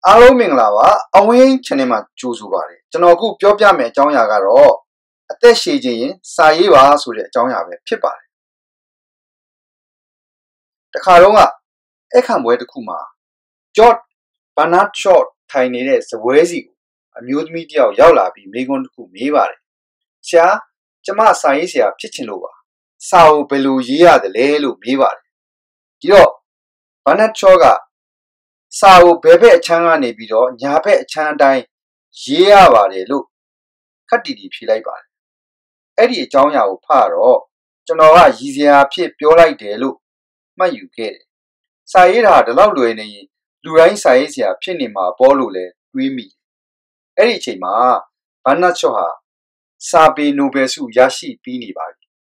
အားလုံးမင်္ဂလာပါအဝင်း channel မှာကြိုဆိုပါတယ်ကျွန်တော်အခုပြောပြမယ့်အကြောင်းအရာကတော့အသက်ရှည်ခြင်းရင်စာရေးပါဆိုတဲ့အကြောင်းအရာပဲဖြစ်ပါတယ်တခါတော့အခန့်ပွဲတစ်ခုမှာ George Bernard Shaw ထိုင်နေတဲ့ဇပွဲစီကိုအမျိုးသမီးတစ်ယောက်ရောက်လာပြီးမိကွန်းတစ်ခုမေးပါတယ်ဆရာကျမစာရေးဆရာဖြစ်ချင်လို့ပါစာကိုဘယ်လိုရေးရတယ်လဲလို့မေးပါတယ်ဒီတော့ Bernard Shaw ကစာကိုဘယ်ဘက်အချမ်းကနေပြီးတော့ညာဘက်အချမ်းအတိုင်းရေးရပါတယ်လို့ခက်တီတီဖြေလိုက်ပါတယ်အဲ့ဒီအကြောင်းအရာကိုဖတ်တော့ကျွန်တော်ကရည်စရာဖြစ်ပြောလိုက်တယ်လို့မှတ်ယူခဲ့တယ်စာရေးတာဒီလောက်လွယ်နေရင်လူတိုင်းစာရေးဆရာဖြစ်နေမှာပေါ်လို့လဲတွေးမိအဲ့ဒီအချိန်မှာဘန်နတ်ချော့ဟာစာပေနိုဘယ်ဆုရရှိပြီးနေပါပြီ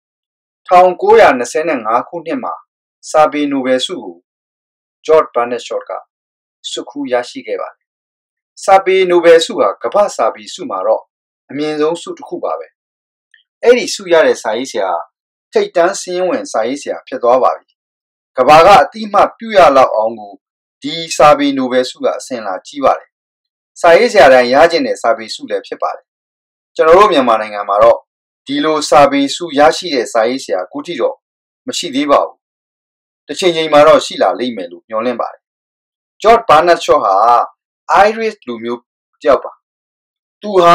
1925ခုနှစ်မှာစာပေနိုဘယ်ဆုကို George Bernard Shaw ကဆုခူးရရှိခဲ့ပါတယ်စာပေနိုဘယ်ဆုဟာကမ္ဘာစာပေဆုမှာတော့အမြင့်ဆုံးဆုတစ်ခုပါပဲအဲ့ဒီဆုရတဲ့စာရေးဆရာထိတ်တန်းစင်းဝင်စာရေးဆရာဖြစ်သွားပါပြီကမ္ဘာကအတိအမှပြုရလောက်အောင်ကိုဒီစာပေနိုဘယ်ဆုကအစဉ်လာကြီးပါတယ်စာရေးဆရာတိုင်းရကျင်တဲ့စာပေဆုလည်းဖြစ်ပါတယ်ကျွန်တော်တို့မြန်မာနိုင်ငံမှာတော့ဒီလိုစာပေဆုရရှိတဲ့စာရေးဆရာအခုထိတော့မရှိသေးပါဘူးတစ်ချိန်ချိန်မှာတော့ရှိလာလိမ့်မယ်လို့မျှော်လင့်ပါတယ်George Bernard Shaw ဟာ Irish လူမျိုးတယောက်ပါသူဟာ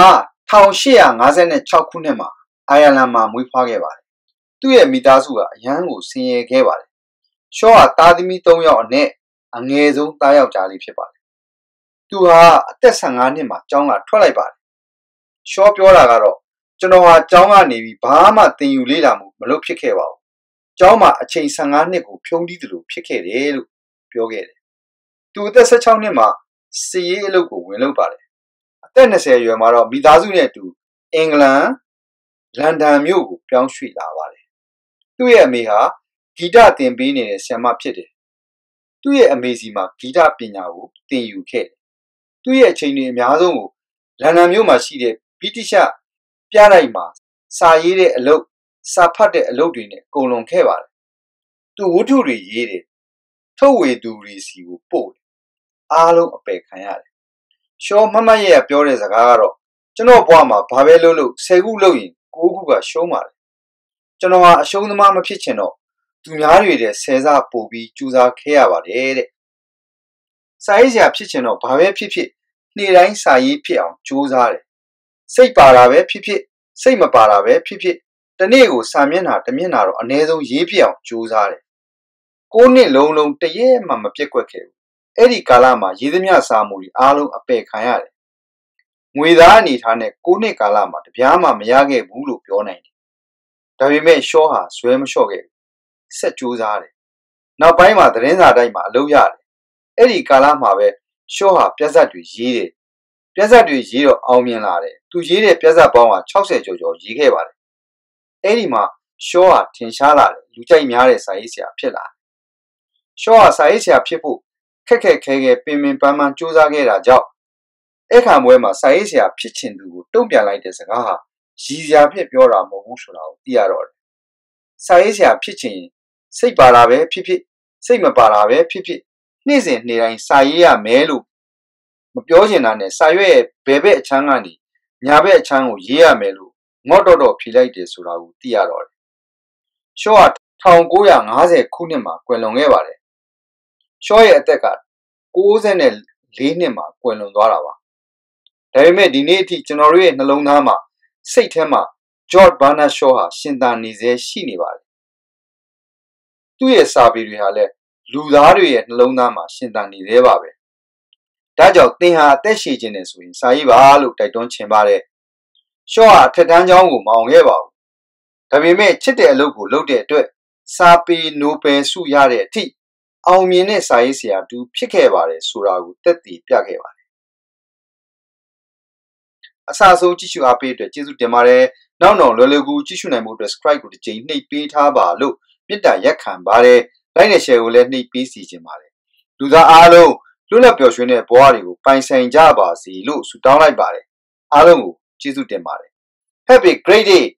1856ခုနှစ်မှာအိုင်ယာလန်မှာမွေးဖွားခဲ့ပါတယ်သူ့ရဲ့မိသားစုကအရန်ကိုဆင်းရဲခဲ့ပါတယ် Shaw ဟာသားသမီး3ယောက်အနက်အငယ်ဆုံးသားယောက်ျားလေးဖြစ်ပါတယ်သူဟာအသက်15နှစ်မှာကျောင်းကထွက်လိုက်ပါတယ် Shaw ပြောတာကတော့ကျွန်တော်ဟာကျောင်းကနေပြီးဘာမှသင်ယူလေ့လာမှုမလုပ်ဖြစ်ခဲ့ပါဘူးကျောင်းမှာအချိန်15နှစ်ကိုဖြုံးတီးသလိုဖြစ်ခဲ့တယ်လို့ပြောခဲ့တယ်သူအသက်16နှစ်မှာစီရေးအလုပ်ကိုဝင်လုပ်ပါတယ်အသက်20အရွယ်မှာတော့မိသားစုနဲ့အတူအင်္ဂလန်လန်ဒန်မြို့ကိုပြောင်းရွှေ့လာပါတယ်သူ့ရဲ့အမေဟာဂီတသင်ပေးနေတဲ့ဆရာမဖြစ်တယ်သူ့ရဲ့အမေစီမှာဂီတပညာကိုသင်ယူခဲ့တယ်သူ့ရဲ့အချိန်တွေအများဆုံးကိုလန်ဒန်မြို့မှာရှိတဲ့ဗြိတိရှပြတိုက်မှာစာရေးတဲ့အလုပ်စာဖတ်တဲ့အလုပ်တွေနဲ့ကုန်လွန်ခဲ့ပါတယ်သူဝတ္ထုတွေရေးတယ်ထုတ်ဝေသူတွေစီကိုပို့တယ်အားလုံးအပယ်ခံရတယ်ရှောမမရဲ့ပြောတဲ့စကားကတော့ကျွန်တော်ဘဝမှာဘာပဲလုပ်လို့10ခုလုပ်ရင်9ခုကရှုံးပါတယ်ကျွန်တော်ဟာအရှုံးသမားမဖြစ်ချင်တော့သူများတွေတဲ့10ဆပို့ပြီးကြိုးစားခဲ့ရပါတယ်တဲ့စာရေးဆရာဖြစ်ချင်တော့ဘာပဲဖြစ်ဖြစ်နေ့တိုင်းစာရေးဖြစ်အောင်ကြိုးစားတယ်စိတ်ပါတာပဲဖြစ်ဖြစ်စိတ်မပါတာပဲဖြစ်ဖြစ်တနေ့ကိုစာမျက်နှာတစ်မျက်နှာတော့အနည်းဆုံးရေးဖြစ်အောင်ကြိုးစားတယ်9နှစ်လုံးတရက်မှမပြတ်ကွက်ခဲ့ဘူးအဲ့ဒီကာလမှာရေးသမျှစာမှုတွေအားလုံးအပယ်ခံရတယ်ငွေသားအနေထားနဲ့9နှစ်ကာလမှာတပြားမှမရခဲ့ဘူးလို့ပြောနိုင်တယ်ဒါပေမဲ့ရှောဟာဇွဲမလျှော့ခဲ့ဘူးဆက်ကြိုးစားတယ်နောက်ပိုင်းမှာသတင်းစာတိုက်မှာအလုပ်ရတယ်အဲ့ဒီကာလမှာပဲရှောဟာပြဿနာတွေရေးတယ်ပြဿနာတွေရေးတော့အောင်မြင်လာတယ်သူရေးတဲ့ပြဿနာပေါင်းက60ကျော်ရေးခဲ့ပါတယ်အဲ့ဒီမှာရှောဟာထင်ရှားလာတယ်လူကြိုက်များတဲ့စာရေးဆရာဖြစ်လာရှောဟာစာရေးဆရာဖြစ်ဖို့ခက်ခဲပင်ပန်းပန်းစူးစမ်းခဲ့တာကြောင့်အခန့်ပွဲမှာစာရေးဆရာဖြစ်ချင်သူကိုတုံ့ပြန်လိုက်တဲ့စကားဟာရည်စရာဖြစ်ပြောတာမဟုတ်ဘူးဆိုတာကိုသိရတော့တယ်စာရေးဆရာဖြစ်ချင်စိတ်ပါတာပဲဖြစ်ဖြစ်စိတ်မပါတာပဲဖြစ်ဖြစ်နေ့စဉ်နေ့တိုင်းစာရေးရမယ်လို့မပြောချင်တာနဲ့စာရွက်ရဲ့ဘယ်ဘက်အချမ်းကနေညာဘက်အချမ်းကိုရေးရမယ်လို့ငေါ့တော့ဖြေလိုက်တယ်ဆိုတာကိုသိရတော့တယ်ရှော့ဟာ1950ခုနှစ်မှာကွယ်လွန်ခဲ့ပါတယ်ရှော့ရဲ့အသက်က64နှစ်မှာကွယ်လွန်သွားတာပါဒါပေမဲ့ဒီနေ့အထိကျွန်တော်တို့ရဲ့နှလုံးသားမှာစိတ်ထဲမှာ George Bernard Shaw ဟာရှင်သန်နေစေရှိနေပါတယ်သူ့ရဲ့စာပေတွေဟာလည်းလူသားတွေရဲ့နှလုံးသားမှာရှင်သန်နေသေးပါပဲဒါကြောင့်သင်ဟာအသက်ရှည်ခြင်းနဲ့ဆိုရင်စာရေးပါလို့တိုက်တွန်းချင်ပါတယ်ရှော့ဟာထက်တန်းကျောင်းကိုမအောင်ခဲ့ပါဘူးဒါပေမဲ့ချစ်တဲ့အလုပ်ကိုလုပ်တဲ့အတွက်စာပေနိုဘယ်ဆုရတဲ့အထိအောင်မြင်တဲ့စာရေးဆရာတူဖြစ်ခဲ့ပါတယ်ဆိုတာကိုသက်သေပြခဲ့ပါတယ်အစအဆုံးကြည့်ရှုအားပေးအတွက်ကျေးဇူးတင်ပါတယ်နောက်လွယ်ကူကြည့်ရှုနိုင်ဖို့အတွက် subscribe ကိုတစ်ကြိမ်နှိပ်ပေးထားပါလို့မေတ္တာရက်ခံပါတယ် like နဲ့ share ကိုလည်းနှိပ်ပေးစီခြင်းပါတယ်လူသားအားလုံးလွတ်လပ်ပျော်ရွှင်တဲ့ဘဝတွေကိုပိုင်ဆိုင်ကြပါစေလို့ဆုတောင်းလိုက်ပါတယ်အားလုံးကိုကျေးဇူးတင်ပါတယ် Have a great day